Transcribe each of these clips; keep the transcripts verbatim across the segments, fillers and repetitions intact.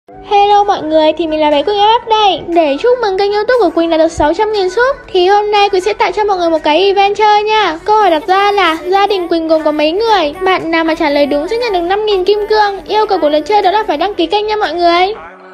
Hello mọi người, thì mình là bé Quỳnh ép ép đây. Để chúc mừng kênh YouTube của Quỳnh đạt được sáu trăm nghìn sub thì hôm nay Quỳnh sẽ tặng cho mọi người một cái event chơi nha. Câu hỏi đặt ra là gia đình Quỳnh gồm có mấy người? Bạn nào mà trả lời đúng sẽ nhận được năm nghìn kim cương. Yêu cầu của lượt chơi đó là phải đăng ký kênh nha mọi người.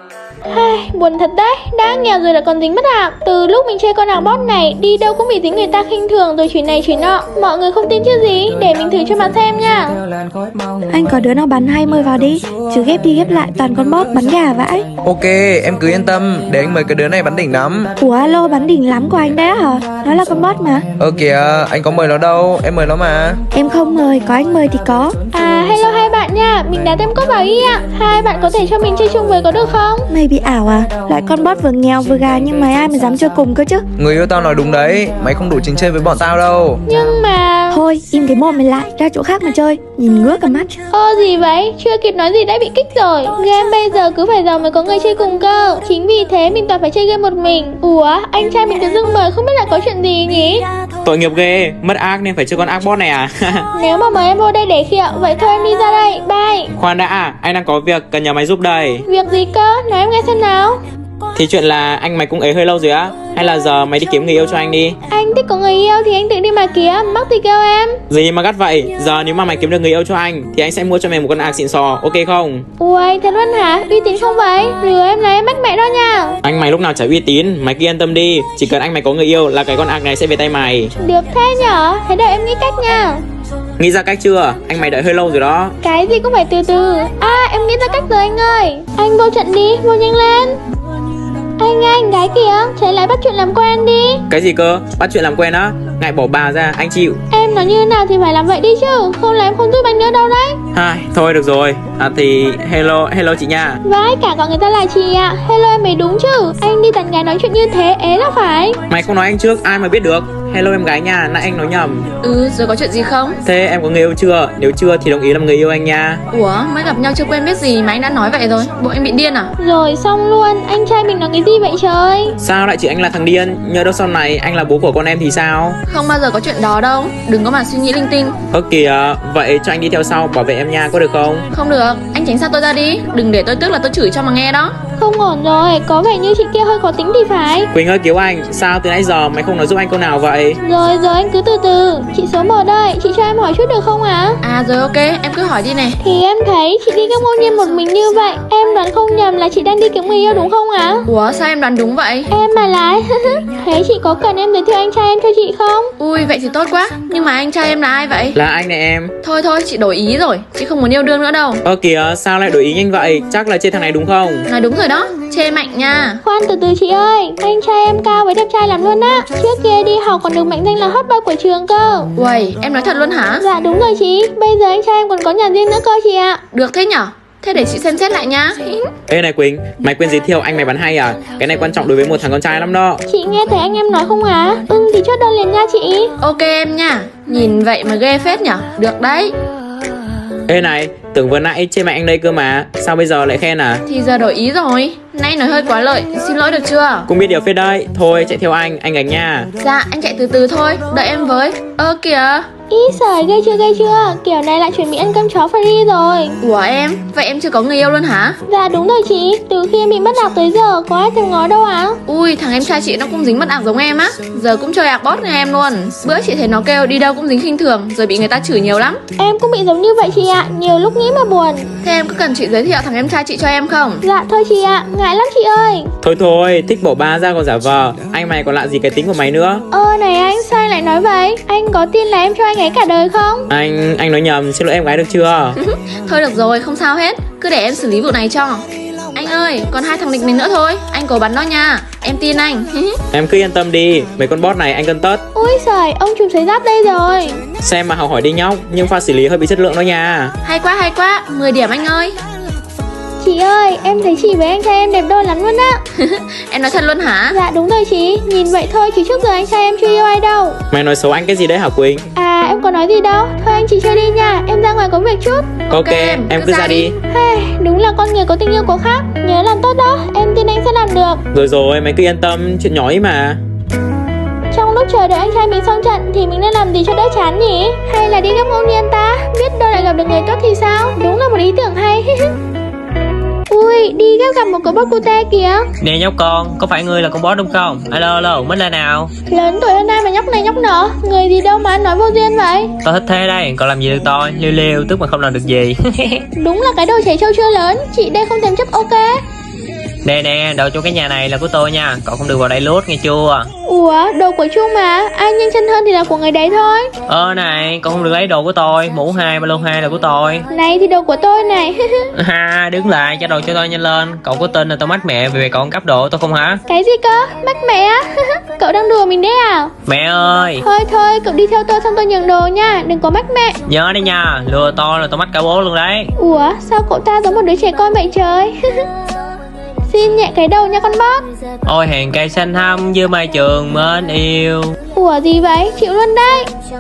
Ai, buồn thật đấy, đã nghèo rồi là còn dính mất hạng. Từ lúc mình chơi con ảo bot này, đi đâu cũng bị tính người ta khinh thường rồi chuyện này chuyện nọ. Mọi người không tin chứ gì, để mình thử cho mà xem nha. Anh có đứa nào bắn hay mời vào đi, chứ ghép đi ghép lại toàn con bot bắn gà vãi. Ok, em cứ yên tâm, để anh mời cái đứa này bắn đỉnh lắm. Ủa alo, bắn đỉnh lắm của anh đấy hả? Nó là con bot mà. Ờ kìa, anh có mời nó đâu, em mời nó mà. Em không mời, có anh mời thì có. À hello hai bạn nha, mình đã thêm cốt vào ý ạ. Hai bạn có thể cho mình chơi chung với có được không? Mày bị ảo à? Loại con bot vừa nghèo vừa gà nhưng mày ai mà dám chơi cùng cơ chứ? Người yêu tao nói đúng đấy, mày không đủ trình chơi với bọn tao đâu. Nhưng mà... Thôi, im cái mồm mày lại, ra chỗ khác mà chơi. Nhìn ngứa cả mắt. Ơ gì vậy? Chưa kịp nói gì đã bị kích rồi. Game bây giờ cứ phải giàu mới có người chơi cùng cơ. Chính vì thế mình toàn phải chơi game một mình. Ủa, anh trai mình tự dưng mời không biết là có chuyện gì nhỉ? Tội nghiệp ghê, mất ác nên phải chơi con ác bot này à? Nếu mà mời em vô đây để khịa, vậy thôi em đi ra đây, bye. Khoan đã, anh đang có việc cần nhờ mày giúp đây. Việc gì cơ? Nói em nghe xem nào. Thì chuyện là anh mày cũng ấy hơi lâu rồi á. Hay là giờ mày đi kiếm người yêu cho anh đi. Anh thích có người yêu thì anh tự đi mà kiếm, mắc thì kêu em. Gì mà gắt vậy? Giờ nếu mà mày kiếm được người yêu cho anh thì anh sẽ mua cho mày một con ạc xịn sò, ok không? Ui, thật luôn hả? Uy tín không vậy? Lừa em là em mách mẹ đó nha. Anh mày lúc nào chả uy tín, mày cứ yên tâm đi. Chỉ cần anh mày có người yêu là cái con ạc này sẽ về tay mày. Được thế nhở? Thế đợi em nghĩ cách nha. Nghĩ ra cách chưa? Anh mày đợi hơi lâu rồi đó. Cái gì cũng phải từ từ. À, em nghĩ ra cách rồi anh ơi. Anh vô trận đi, vô nhanh lên. Anh anh, gái kìa, chạy lại bắt chuyện làm quen đi. Cái gì cơ? Bắt chuyện làm quen á? Ngại bỏ bà ra, anh chịu. Em nói như nào thì phải làm vậy đi chứ. Không là em không giúp anh nữa đâu đấy. Hai, thôi được rồi. À thì hello, hello chị nha. Vãi cả gọi người ta là chị ạ. Hello em mới đúng chứ. Anh đi tận gái nói chuyện như thế, ế là phải. Mày không nói anh trước, ai mà biết được. Hello em gái nha, nãy anh nói nhầm. Ừ, rồi có chuyện gì không? Thế em có người yêu chưa? Nếu chưa thì đồng ý làm người yêu anh nha. Ủa, mới gặp nhau chưa quen biết gì mà anh đã nói vậy rồi. Bộ anh bị điên à? Rồi xong luôn, anh trai mình nói cái gì vậy trời? Sao lại chỉ anh là thằng điên? Nhớ đâu sau này anh là bố của con em thì sao? Không bao giờ có chuyện đó đâu. Đừng có mà suy nghĩ linh tinh. Ơ kìa, vậy cho anh đi theo sau bảo vệ em nha, có được không? Không được, anh tránh xa tôi ra đi. Đừng để tôi tức là tôi chửi cho mà nghe đó. Không ổn rồi, có vẻ như chị kia hơi khó tính thì phải. Quỳnh ơi cứu anh, sao từ nãy giờ mày không nói giúp anh câu nào vậy? Rồi rồi anh cứ từ từ. Chị số một đây, chị cho em hỏi chút được không ạ? À? À rồi ok, em cứ hỏi đi này. Thì em thấy chị đi gặp ngẫu nhiên một mình như vậy, em đoán không nhầm là chị đang đi kiếm người yêu đúng không ạ? À? Ủa sao em đoán đúng vậy? Em mà lái. Thế chị có cần em giới thiệu anh trai em cho chị không? Ui vậy thì tốt quá. Nhưng mà anh trai em là ai vậy? Là anh này em. Thôi thôi chị đổi ý rồi, chị không muốn yêu đương nữa đâu. Ơ kìa, sao lại đổi ý nhanh vậy? Chắc là chê thằng này đúng không? Nói đúng rồi đó, chê mạnh nha. Khoan từ từ chị ơi, anh trai em cao với đẹp trai lắm luôn á. Trước kia đi học còn được mệnh danh là hot boy của trường cơ. Uầy, em nói thật luôn hả? Dạ đúng rồi chị, bây giờ anh trai em còn có nhà riêng nữa cơ chị ạ. Được thế nhở? Thế để chị xem xét lại nhá. Ê này Quỳnh, mày quên giới thiệu anh mày bắn hay à? Cái này quan trọng đối với một thằng con trai lắm đó. Chị nghe thấy anh em nói không ạ? À? Ừ thì chốt đơn liền nha chị. Ok em nha. Nhìn vậy mà ghê phết nhở? Được đấy. Ê này, tưởng vừa nãy chê mẹ anh đây cơ mà, sao bây giờ lại khen à? Thì giờ đổi ý rồi. Nay nói hơi quá lợi, xin lỗi được chưa? Cũng biết điều phết đấy, thôi chạy theo anh, anh gánh nha. Dạ, anh chạy từ từ thôi, đợi em với. Ơ kìa. Ý giời, ghê chưa ghê chưa? Kiểu này lại chuẩn bị ăn cơm chó free rồi. Ủa em, vậy em chưa có người yêu luôn hả? Dạ đúng rồi chị, từ khi em bị mất ạc tới giờ có ai thèm ngó đâu ạ. À? Ui, thằng em trai chị nó cũng dính mất ạc giống em á. Giờ cũng chơi ạc bot như em luôn. Bữa chị thấy nó kêu đi đâu cũng dính khinh thường, rồi bị người ta chửi nhiều lắm. Em cũng bị giống như vậy chị ạ, nhiều lúc nghĩ mà buồn. Thế em có cần chị giới thiệu thằng em trai chị cho em không? Dạ thôi chị ạ, ngại lắm chị ơi. Thôi thôi, thích bỏ ba ra còn giả vờ. Anh mày còn lạ gì cái tính của mày nữa. Ơ này anh, sao anh lại nói vậy? Anh có tin là em cho anh ấy cả đời không? Anh, anh nói nhầm, xin lỗi em gái được chưa? Thôi được rồi, không sao hết. Cứ để em xử lý vụ này cho. Anh ơi, còn hai thằng địch mình nữa thôi. Anh cố bắn nó nha, em tin anh. Em cứ yên tâm đi, mấy con bot này anh cân tất. Ui giời, ông trùm sấy giáp đây rồi. Xem mà học hỏi đi nhóc, nhưng pha xử lý hơi bị chất lượng đó nha. Hay quá hay quá, mười điểm anh ơi. Chị ơi, em thấy chị với anh trai em đẹp đôi lắm luôn á. Em nói thật luôn hả? Dạ đúng rồi chị, nhìn vậy thôi chứ trước giờ anh trai em chưa yêu ai đâu. Mày nói xấu anh cái gì đấy hả Quỳnh? À em có nói gì đâu, thôi anh chị chơi đi nha, em ra ngoài có việc chút. Ok, ok em, em cứ, cứ ra đi, đi. Hey, đúng là con người có tình yêu có khác, nhớ làm tốt đó, em tin anh sẽ làm được. Rồi rồi, mày cứ yên tâm, chuyện nhỏ ấy mà. Trong lúc chờ đợi anh trai mình xong trận thì mình nên làm gì cho đỡ chán nhỉ? Hay là đi gặp ngẫu nhiên ta, biết đâu lại gặp được người tốt thì sao? Đúng là một ý tưởng hay. Ui Ui, đi ghép gặp một cậu boss cute kìa. Nè nhóc con, có phải ngươi là con boss đúng không? Alo alo, mới lên nào. Lớn tuổi hơn ai mà nhóc này nhóc nọ. Người gì đâu mà anh nói vô duyên vậy. Tao thích thế đây, còn làm gì được tôi? Liêu liêu, tức mà không làm được gì. Đúng là cái đồ trẻ trâu chưa lớn. Chị đây không thèm chấp ok. Nè nè, đồ trong cái nhà này là của tôi nha. Cậu không được vào đây lút nghe chưa? Ủa, đồ của Trung mà. Ai nhanh chân hơn thì là của người đấy thôi. Ờ này, cậu không được lấy đồ của tôi. Mũ hai, ba lô hai là của tôi. Này thì đồ của tôi này. Ha, đứng lại, cho đồ cho tôi nhanh lên. Cậu có tin là tôi mách mẹ vì mẹ cậu ăn cắp đồ tôi không hả? Cái gì cơ? Mách mẹ á? Cậu đang đùa mình đấy à? Mẹ ơi. Thôi thôi, cậu đi theo tôi xong tôi nhận đồ nha. Đừng có mách mẹ. Nhớ đấy nha, lừa tôi là tôi mách cả bố luôn đấy. Ủa, sao cậu ta giống một đứa trẻ con vậy trời? Xin nhẹ cái đầu nha con boss. Ôi hàng cây xanh thăm như mai trường mến yêu. Ủa gì vậy? Chịu luôn đây.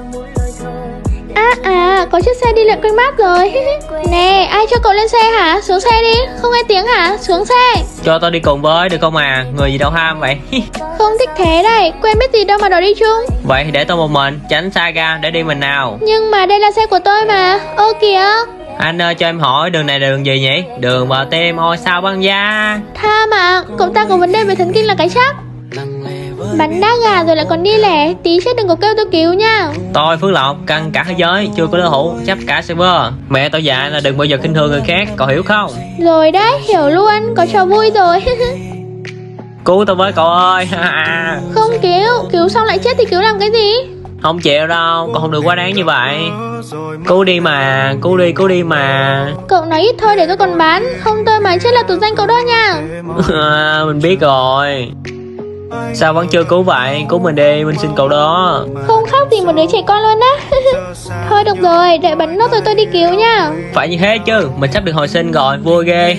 À à, có chiếc xe đi lượn quanh map rồi. Nè, ai cho cậu lên xe hả? Xuống xe đi. Không nghe tiếng hả? Xuống xe. Cho tôi đi cùng với được không à? Người gì đâu ham vậy. Không thích thế đây. Quen biết gì đâu mà đòi đi chung. Vậy thì để tôi một mình, tránh xa ra để đi mình nào. Nhưng mà đây là xe của tôi mà. Ơ kìa. Anh ơi cho em hỏi đường này là đường gì nhỉ? Đường bờ tem ôi sao băng da. Tha mà, cậu ta có vấn đề về thần kinh là cái chắc. Bắn đá gà rồi lại còn đi lẻ. Tí chết đừng có kêu tôi cứu nha. Tôi Phước Lộc căng cả thế giới, chưa có đối thủ, chấp cả server. Mẹ tôi dạy là đừng bao giờ khinh thường người khác, cậu hiểu không? Rồi đấy, hiểu luôn, có trò vui rồi. Cứu tôi với cậu ơi. Không cứu, cứu xong lại chết thì cứu làm cái gì? Không chịu đâu, cậu không được quá đáng như vậy. Cứu đi mà, cứu đi, cứu đi mà. Cậu nói ít thôi để tôi còn bán. Không tôi mà chết là tụt danh cậu đó nha. Mình biết rồi. Sao vẫn chưa cứu vậy? Cứu mình đi, mình xin cậu đó. Không khác gì một đứa trẻ con luôn á. Thôi được rồi, đợi bắn nốt rồi tôi đi cứu nha. Phải như thế chứ, mình sắp được hồi sinh rồi, vui ghê.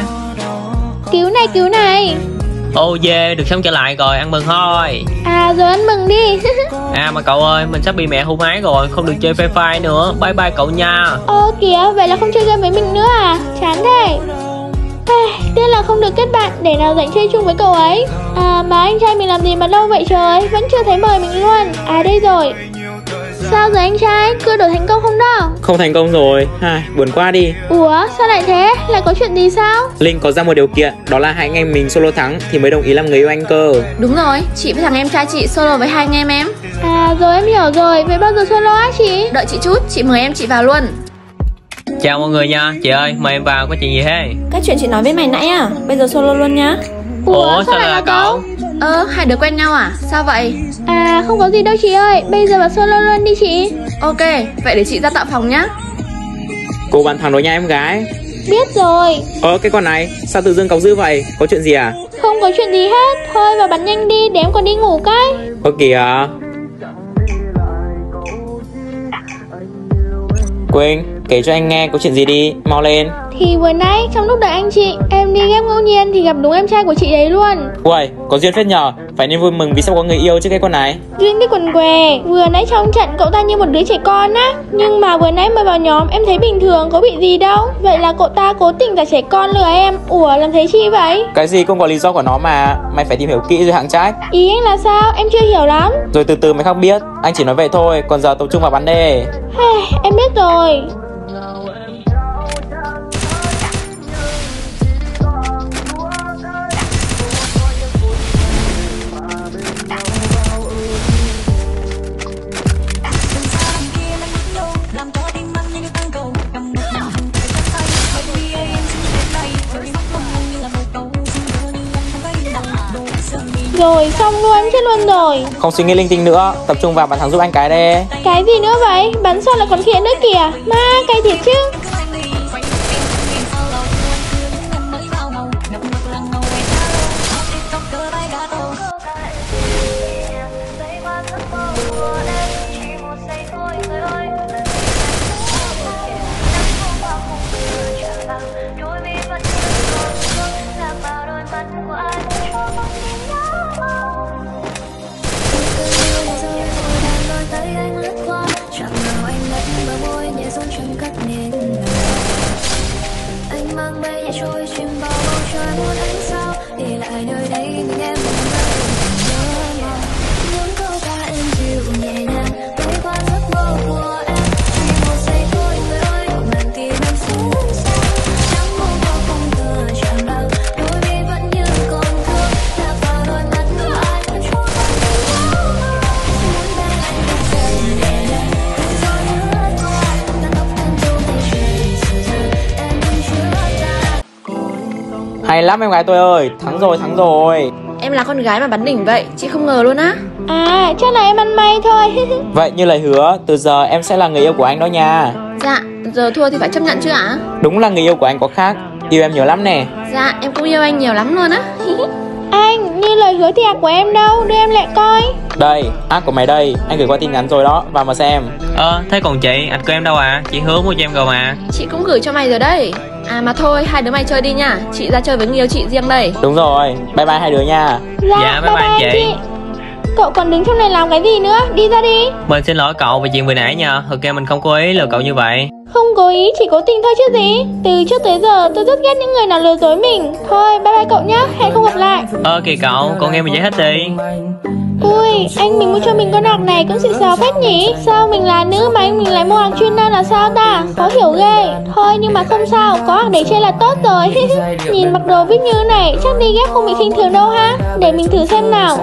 Cứu này, cứu này. Ô dê, được sống trở lại rồi, ăn mừng thôi. À rồi ăn mừng đi. À mà cậu ơi, mình sắp bị mẹ hung ái rồi, không được chơi Free Fire nữa. Bye bye cậu nha. Ô kìa, vậy là không chơi game với mình nữa à? Chán thế. Tiếc là không được kết bạn, để nào rảnh chơi chung với cậu ấy. À mà anh trai mình làm gì mà lâu vậy trời, vẫn chưa thấy mời mình luôn. À đây rồi. Sao rồi anh trai, cưa đổi thành công không đó? Không thành công rồi, ai, buồn quá đi. Ủa sao lại thế, lại có chuyện gì sao? Linh có ra một điều kiện, đó là hai anh em mình solo thắng thì mới đồng ý làm người yêu anh cơ. Đúng rồi, chị với thằng em trai chị solo với hai anh em em. À rồi em hiểu rồi, vậy bao giờ solo á chị? Đợi chị chút, chị mời em chị vào luôn. Chào mọi người nha, chị ơi, mời em vào, có chuyện gì thế? Cái chuyện chị nói với mày nãy à? Bây giờ solo luôn nhá. Ủa, Ủa sao lại là cậu? Ơ, hai đứa quen nhau à? Sao vậy? À không có gì đâu chị ơi, bây giờ vào solo luôn đi chị. Ok, vậy để chị ra tạo phòng nhá. Cô bạn thằng đó nha em gái. Biết rồi. Ơ cái con này, sao tự dưng cọc dữ vậy? Có chuyện gì à? Không có chuyện gì hết, thôi vào bắn nhanh đi, để em còn đi ngủ cái. Ơ kìa. Quỳnh, kể cho anh nghe có chuyện gì đi, mau lên. Thì vừa nãy trong lúc đợi anh chị, em đi ghép ngẫu nhiên thì gặp đúng em trai của chị đấy luôn. Uầy, có duyên phết nhờ, phải nên vui mừng vì sắp có người yêu chứ cái con này. Duyên cái quần què, vừa nãy trong trận cậu ta như một đứa trẻ con á. Nhưng mà vừa nãy mới vào nhóm em thấy bình thường, có bị gì đâu. Vậy là cậu ta cố tình giả trẻ con lừa em. Ủa làm thế chi vậy? Cái gì cũng có lý do của nó mà, mày phải tìm hiểu kỹ rồi hạng trách. Ý anh là sao? Em chưa hiểu lắm. Rồi từ từ mày khắc biết, anh chỉ nói vậy thôi, còn giờ tập trung vào bắn đề. Em biết rồi. Rồi xong luôn, chết luôn rồi. Không suy nghĩ linh tinh nữa, tập trung vào bắn thắng giúp anh cái đây. Cái gì nữa vậy? Bắn xong là còn khịa nữa kìa. Ma, cay thiệt chứ. Chẳng nào anh mất bờ môi nhẹ run trong cắt nền. Hay lắm em gái tôi ơi, thắng rồi, thắng rồi. Em là con gái mà bắn đỉnh vậy, chị không ngờ luôn á. À, chắc là em ăn may thôi. Vậy như lời hứa, từ giờ em sẽ là người yêu của anh đó nha. Dạ, giờ thua thì phải chấp nhận chứ ạ? Đúng là người yêu của anh có khác, yêu em nhiều lắm nè. Dạ, em cũng yêu anh nhiều lắm luôn á. Anh, như lời hứa thì ạc của em đâu, đưa em lại coi. Đây, ác của mày đây, anh gửi qua tin nhắn rồi đó, vào mà xem. Ờ, thế còn chị, ảnh của em đâu à? Chị hứa mua cho em rồi mà. Chị cũng gửi cho mày rồi đấy. À mà thôi, hai đứa mày chơi đi nha. Chị ra chơi với người yêu chị riêng đây. Đúng rồi, bye bye hai đứa nha. Dạ, Dạ, bye bye anh chị. Cậu còn đứng trong này làm cái gì nữa, đi ra đi. Mình xin lỗi cậu về chuyện vừa nãy nha. Thực ra mình không cố ý lừa cậu như vậy. Không cố ý, chỉ cố tình thôi chứ gì. Từ trước tới giờ tôi rất ghét những người nào lừa dối mình. Thôi, bye bye cậu nhá, hẹn không gặp lại. Ờ kìa cậu, cậu nghe mình giải thích đi. Ui, anh mình mua cho mình con ạc này cũng xịn sò phết nhỉ. Sao mình là nữ mà anh mình lại mua ạc chuyên đơn là sao ta? Khó hiểu ghê. Thôi nhưng mà không sao, có ạc để chơi là tốt rồi. Nhìn mặc đồ vít như này, chắc đi ghép không bị khinh thường đâu ha. Để mình thử xem nào.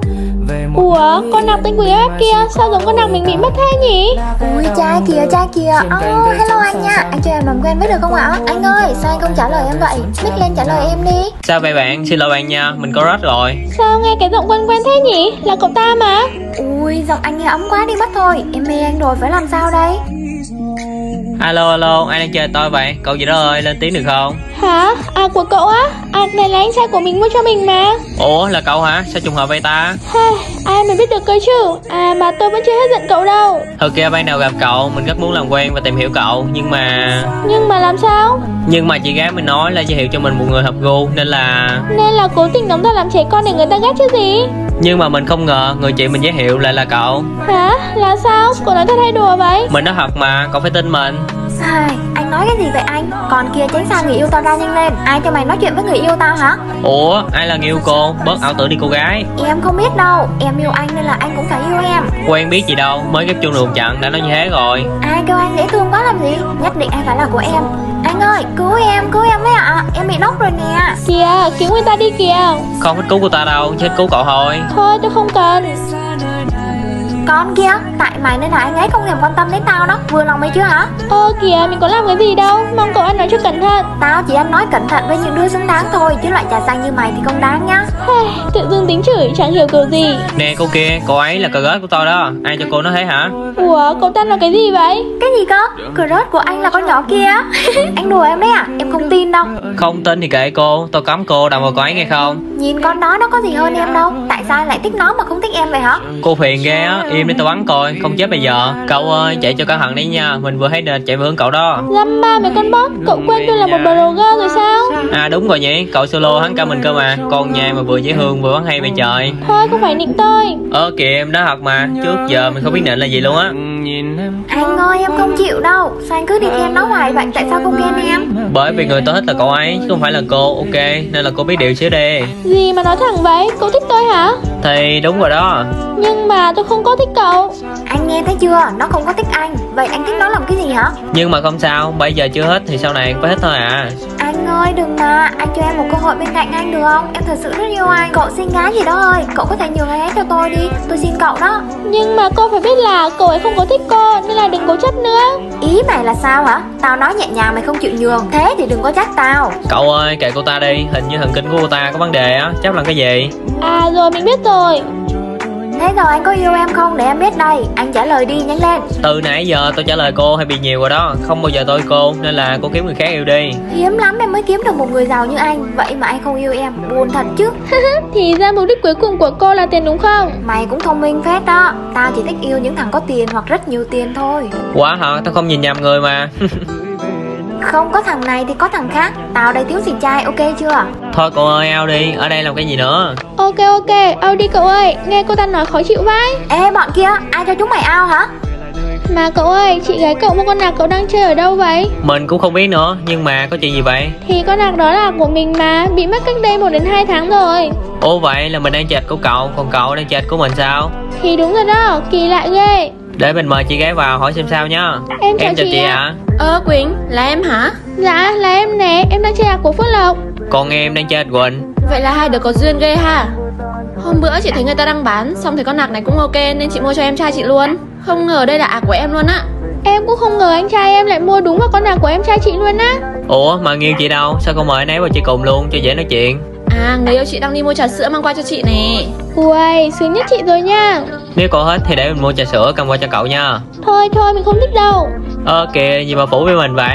Ủa, con ạc tên Quỳnh ép kia, sao giống con ạc mình bị mất thế nhỉ? Ui trai kìa, trai kìa. Oh, hello anh nha. Anh cho em làm quen biết được không ạ? Anh ơi, sao anh không trả lời em vậy? Mic lên trả lời em đi. Sao vậy bạn? Xin lỗi bạn nha, mình có rớt rồi. Sao nghe cái giọng quen quen thế nhỉ? Là cậu ta mà. Ui, giọng anh nghe ấm quá đi mất thôi. Em mê anh rồi, phải làm sao đây? Alo alo, ai đang chơi tôi vậy? Cậu gì đó ơi, lên tiếng được không? Hả? Ạc của cậu á? Ạc này là anh trai của mình mua cho mình mà. Ủa là cậu hả? Sao trùng hợp vậy ta? Hey, ai mà biết được cơ chứ. À mà tôi vẫn chưa hết giận cậu đâu. Thực ra ban đầu gặp cậu, mình rất muốn làm quen và tìm hiểu cậu. Nhưng mà... Nhưng mà làm sao? Nhưng mà chị gái mình nói là giới thiệu cho mình một người hợp gu. Nên là... Nên là cố tình đóng ra làm trẻ con để người ta ghét chứ gì. Nhưng mà mình không ngờ người chị mình giới thiệu lại là cậu. Hả? Là sao? Cậu nói thật hay đùa vậy? Mình nói thật mà, cậu phải tin mình. Ai, anh nói cái gì vậy anh? Còn kia tránh xa người yêu tao ra nhanh lên. Ai cho mày nói chuyện với người yêu tao hả? Ủa, ai là người yêu cô? Bớt ảo tưởng đi cô gái. Em không biết đâu. Em yêu anh nên là anh cũng phải yêu em. Quen biết gì đâu, mới ghép chung đường chặn đã nói như thế rồi. Ai kêu anh dễ thương quá làm gì? Nhất định anh phải là của em. Anh ơi, cứu em, cứu em với ạ. Em bị nóc rồi nè. Kìa, cứu người ta đi kìa. Không thích cứu cô ta đâu, chứ thích cứu cậu thôi. Thôi tôi không cần. Con kia, tại mày nên là anh ấy không thèm quan tâm đến tao đó. Vừa lòng mày chưa hả? Ơ kìa, mình có làm cái gì đâu. Mong cậu ăn nói cho cẩn thận. Tao chỉ ăn nói cẩn thận với những đứa xứng đáng thôi. Chứ loại trà xanh như mày thì không đáng nhá. Hey, tự dưng tính chửi chẳng hiểu kiểu gì. Nè cô kia, cô ấy là cờ rớt của tôi đó. Ai cho cô nói thế hả? Ủa, cậu ta nói cái gì vậy? Cái gì cơ? Crush của anh là con nhỏ kia. Anh đùa em đấy à? Em không tin đâu. Không tin thì kệ cô, tôi cấm cô đụng vào cô ấy nghe không? Nhìn con đó nó có gì hơn em đâu. Tại sao anh lại thích nó mà không thích em vậy hả? Cô phiền ghê á, im để tôi bắn coi, không chết bây giờ. Cậu ơi, chạy cho cẩn thận đi nha, mình vừa thấy nền chạy về hướng cậu đó. Dăm ba mấy con bot, cậu quên tôi là một blogger rồi sao? À đúng rồi nhỉ, cậu solo hắn cả mình cơ mà. Con nhà mà vừa dễ thương vừa bắn hay vậy trời. Thôi không phải nịnh tôi. Ơ kìa em nói thật mà, trước giờ mình không biết nền là gì luôn á. Anh ơi em không chịu đâu. Sao anh cứ đi theo nó hoài vậy? Tại sao không khen em? Bởi vì người tôi thích là cậu ấy, chứ không phải là cô, ok. Nên là cô biết điều xíu đi. Gì mà nói thẳng vậy? Cậu thích tôi hả? Thì đúng rồi đó. Nhưng mà tôi không có thích cậu. Anh nghe thấy chưa? Nó không có thích anh. Vậy anh thích nó làm cái gì hả? Nhưng mà không sao, bây giờ chưa hết thì sau này có hết thôi à. Anh ơi đừng mà. Anh cho em một cơ hội bên cạnh anh được không? Em thật sự rất yêu anh. Cậu xinh gái gì đó ơi. Cậu có thể nhường anh ấy cho tôi đi. Tôi xin cậu đó. Nhưng mà cô phải biết là cậu ấy không có thích cô, nên là đừng cố chấp nữa. Ý mày là sao hả? Tao nói nhẹ nhàng mày không chịu nhường. Thế thì đừng có trách tao. Cậu ơi, kệ cô ta đi, hình như thần kinh của cô ta có vấn đề á, chắc là cái gì? À rồi mình biết rồi. Thế rồi anh có yêu em không? Để em biết đây. Anh trả lời đi nhanh lên. Từ nãy giờ tôi trả lời cô hay bị nhiều rồi đó. Không bao giờ tôi cô, nên là cô kiếm người khác yêu đi. Hiếm lắm em mới kiếm được một người giàu như anh. Vậy mà anh không yêu em. Buồn thật chứ. Thì ra mục đích cuối cùng của cô là tiền đúng không? Mày cũng thông minh phết đó. Tao chỉ thích yêu những thằng có tiền hoặc rất nhiều tiền thôi. Quá hả, tao không nhìn nhầm người mà. Không có thằng này thì có thằng khác. Tao đây thiếu gì trai, ok chưa? Thôi cậu ơi, ao đi, ở đây làm cái gì nữa? Ok ok, ao đi cậu ơi. Nghe cô ta nói khó chịu vãi. Ê bọn kia, ai cho chúng mày ao hả? Mà cậu ơi, chị gái cậu mua con nạc cậu đang chơi ở đâu vậy? Mình cũng không biết nữa, nhưng mà có chuyện gì vậy? Thì con nạc đó là của mình mà, bị mất cách đây một đến hai tháng rồi. Ồ vậy là mình đang chạch của cậu, còn cậu đang chạch của mình sao? Thì đúng rồi đó, kỳ lạ ghê. Để mình mời chị gái vào hỏi xem sao nhá. Em chào Em chào chị chị ạ. ạ. Ơ Quỳnh, là em hả? Dạ là em nè, em đang chơi nạc của Phước Lộc. Còn em đang chạch Quỳnh. Vậy là hai đứa có duyên ghê ha. Hôm bữa chị thấy người ta đang bán, xong thấy con nạc này cũng ok nên chị mua cho em trai chị luôn. Không ngờ đây là ạc của em luôn á. Em cũng không ngờ anh trai em lại mua đúng vào con nào của em trai chị luôn á. Ủa mà Nghiêu chị đâu? Sao không mời anh ấy vào chơi cùng luôn cho dễ nói chuyện? À, người yêu chị đang đi mua trà sữa mang qua cho chị nè. Ui, sướng nhất chị rồi nha. Nếu cậu hết thì để mình mua trà sữa cầm qua cho cậu nha. Thôi thôi, mình không thích đâu. Ơ kìa, gì mà phủ với mình vậy?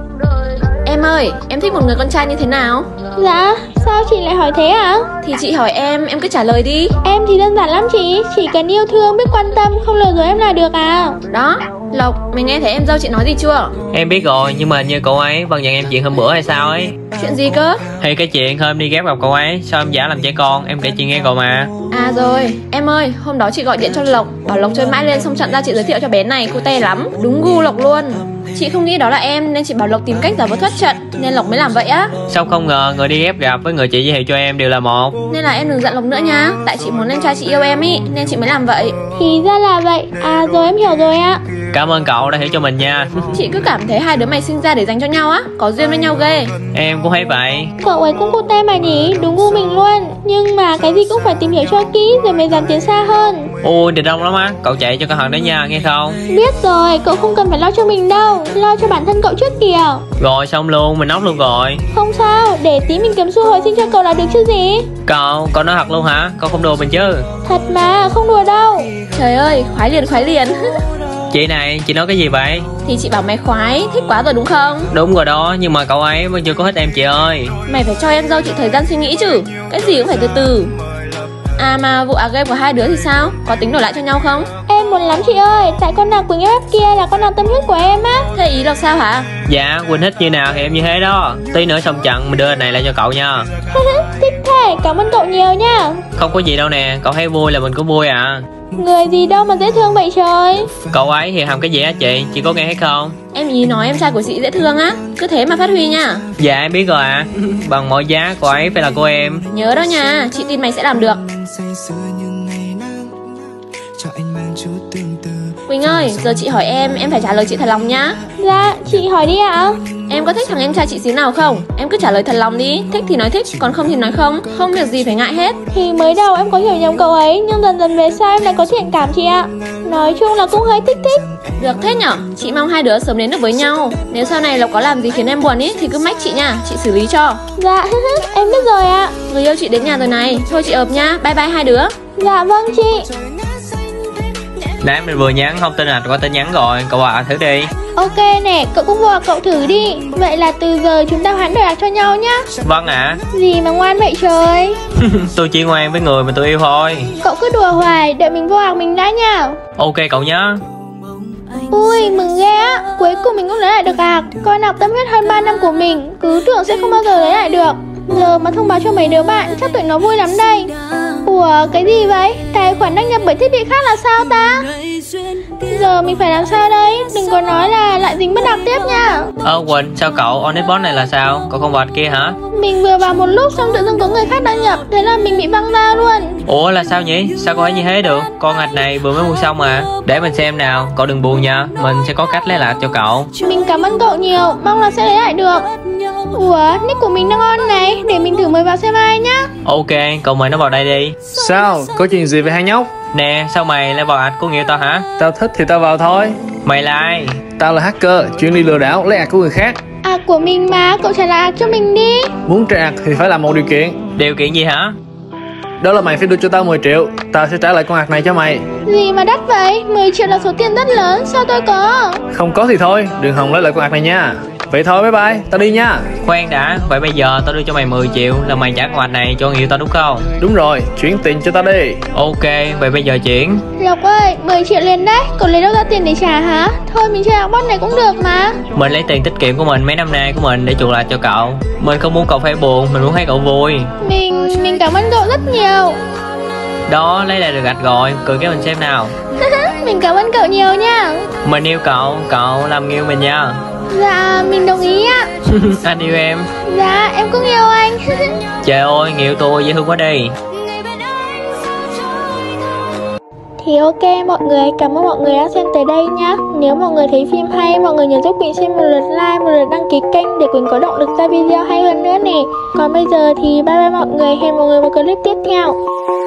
Em ơi, em thích một người con trai như thế nào? Dạ, sao chị lại hỏi thế ạ? Thì chị hỏi em, em cứ trả lời đi. Em thì đơn giản lắm chị, chỉ cần yêu thương, biết quan tâm, không lừa dối em là được à. Đó, Lộc, mày nghe thấy em dâu chị nói gì chưa? Em biết rồi, nhưng mà hình như cậu ấy vẫn nhận em chuyện hôm bữa hay sao ấy. Chuyện gì cơ? Hay cái chuyện hôm đi ghép gặp cậu ấy, sao em giả làm trẻ con, em kể chị nghe cậu mà. À rồi, em ơi, hôm đó chị gọi điện cho Lộc, bảo Lộc chơi mãi lên xong chặn ra chị giới thiệu cho bé này, cô tê lắm, đúng gu Lộc luôn. Chị không nghĩ đó là em nên chị bảo Lộc tìm cách giả vờ thoát trận, nên Lộc mới làm vậy á. Sao không ngờ người đi ghép gặp với người chị giới thiệu cho em đều là một. Nên là em đừng giận Lộc nữa nha, tại chị muốn em trai chị yêu em ý, nên chị mới làm vậy. Thì ra là vậy, à rồi em hiểu rồi ạ. Cảm ơn cậu đã hiểu cho mình nha. Chị cứ cảm thấy hai đứa mày sinh ra để dành cho nhau á, có duyên với nhau ghê. Em cũng thấy vậy. Cậu ấy cũng cô tem mà nhỉ, đúng gu mình luôn. Nhưng mà cái gì cũng phải tìm hiểu cho kỹ rồi mới dám tiến xa hơn. Ui, địch đông lắm á, cậu chạy cho con Hằng đấy nha, nghe không? Biết rồi, cậu không cần phải lo cho mình đâu, lo cho bản thân cậu trước kìa. Rồi xong luôn, mình nóc luôn rồi. Không sao, để tí mình kiếm xu hồi sinh cho cậu là được chứ gì. Cậu, cậu nói thật luôn hả? Cậu không đùa mình chứ? Thật mà, không đùa đâu. Trời ơi, khoái liền khoái liền. Chị này, chị nói cái gì vậy? Thì chị bảo mày khoái, thích quá rồi đúng không? Đúng rồi đó, nhưng mà cậu ấy vẫn chưa có thích em chị ơi. Mày phải cho em dâu chị thời gian suy nghĩ chứ, cái gì cũng phải từ từ. À mà vụ ả game của hai đứa thì sao? Có tính đổi lại cho nhau không? Em muốn lắm chị ơi, tại con nàng Quỳnh ép ép kia là con nàng tâm huyết của em á. Thế ý là sao hả? Dạ, Quỳnh thích như nào thì em như thế đó. Tí nữa xong trận mình đưa này lại cho cậu nha. Thích thế, cảm ơn cậu nhiều nha. Không có gì đâu nè, cậu thấy vui là mình cũng vui à. Người gì đâu mà dễ thương vậy trời. Cậu ấy thì hầm cái gì á chị, chị có nghe hay không? Em ý nói em trai của chị dễ thương á, cứ thế mà phát huy nha. Dạ em biết rồi ạ. À. Bằng mọi giá cậu ấy phải là cô em. Nhớ đó nha, chị tin mày sẽ làm được. Quỳnh ơi, giờ chị hỏi em, em phải trả lời chị thật lòng nhá. Dạ, chị hỏi đi ạ. Em có thích thằng em trai chị xíu nào không? Em cứ trả lời thật lòng đi, thích thì nói thích, còn không thì nói không. Không việc gì phải ngại hết. Thì mới đầu em có hiểu nhầm cậu ấy, nhưng dần dần về sau em lại có thiện cảm chị ạ. Nói chung là cũng hơi thích thích. Được thế nhở, chị mong hai đứa sớm đến được với nhau. Nếu sau này Lộc có làm gì khiến em buồn ý thì cứ mách chị nha, chị xử lý cho. Dạ, em biết rồi ạ. Người yêu chị đến nhà rồi này, thôi chị ợp nha, bye bye hai đứa. Dạ vâng chị. Nãy mình vừa nhắn thông tin là có tin nhắn rồi, cậu à thử đi. Ok nè, cậu cũng vào cậu thử đi. Vậy là từ giờ chúng ta hoãn đổi lạc cho nhau nhá. Vâng ạ. À. Gì mà ngoan vậy trời. Tôi chỉ ngoan với người mà tôi yêu thôi. Cậu cứ đùa hoài, đợi mình vô lạc mình đã nha. Ok cậu nhớ. Ui mừng ghê á, cuối cùng mình cũng lấy lại được lạc. Con học tâm huyết hơn ba năm của mình, cứ tưởng sẽ không bao giờ lấy lại được. Giờ mà thông báo cho mấy đứa bạn, chắc tụi nó vui lắm đây. Ủa cái gì vậy? Tài khoản đăng nhập bởi thiết bị khác là sao ta? Giờ mình phải làm sao đây? Đừng có nói là lại dính bất lạc tiếp nha. Ơ Quỳnh, sao cậu on bot này là sao? Cậu không vào kia hả? Mình vừa vào một lúc xong tự dưng có người khác đăng nhập, thế là mình bị văng ra luôn. Ủa là sao nhỉ? Sao có thể như thế được? Con ạch này vừa mới mua xong mà. Để mình xem nào, cậu đừng buồn nha. Mình sẽ có cách lấy lại cho cậu. Mình cảm ơn cậu nhiều, mong là sẽ lấy lại được. Ủa, nick của mình đang on này, để mình thử mời vào xem ai nhá. Ok, cậu mời nó vào đây đi. Sao? Có chuyện gì với hai nhóc? Nè, sao mày lại vào ạch của người tao hả? Tao thích thì tao vào thôi. Mày là ai? Tao là hacker, chuyên đi lừa đảo, lấy ạc của người khác. À của mình mà, cậu trả lại cho mình đi. Muốn trả ạc thì phải làm một điều kiện. Điều kiện gì hả? Đó là mày phải đưa cho tao mười triệu. Tao sẽ trả lại con ạc này cho mày. Gì mà đắt vậy? mười triệu là số tiền rất lớn, sao tôi có? Không có thì thôi, đừng hòng lấy lại con ạc này nha. Vậy thôi bye bye, tao đi nha. Khoan đã, vậy bây giờ tao đưa cho mày mười triệu là mày trả con ạch này cho người yêu tao đúng không? Đúng rồi, chuyển tiền cho tao đi. Ok, vậy bây giờ chuyển. Lộc ơi, mười triệu liền đấy, cậu lấy đâu ra tiền để trả hả? Thôi mình chơi bot này cũng được mà. Mình lấy tiền tiết kiệm của mình mấy năm nay của mình để chuộc lại cho cậu. Mình không muốn cậu phải buồn, mình muốn thấy cậu vui. Mình, mình cảm ơn cậu rất nhiều. Đó, lấy lại được gạch rồi, cười cái mình xem nào. Mình cảm ơn cậu nhiều nha. Mình yêu cậu, cậu làm yêu mình nha. Dạ, mình đồng ý ạ. Anh yêu em. Dạ, em cũng yêu anh. Trời ơi, người yêu tôi dễ thương quá đi. Thì ok mọi người, cảm ơn mọi người đã xem tới đây nhá. Nếu mọi người thấy phim hay, mọi người nhớ giúp Quỳnh xem một lượt like, một lượt đăng ký kênh để Quỳnh có động lực ra video hay hơn nữa nè. Còn bây giờ thì bye bye mọi người, hẹn mọi người vào clip tiếp theo.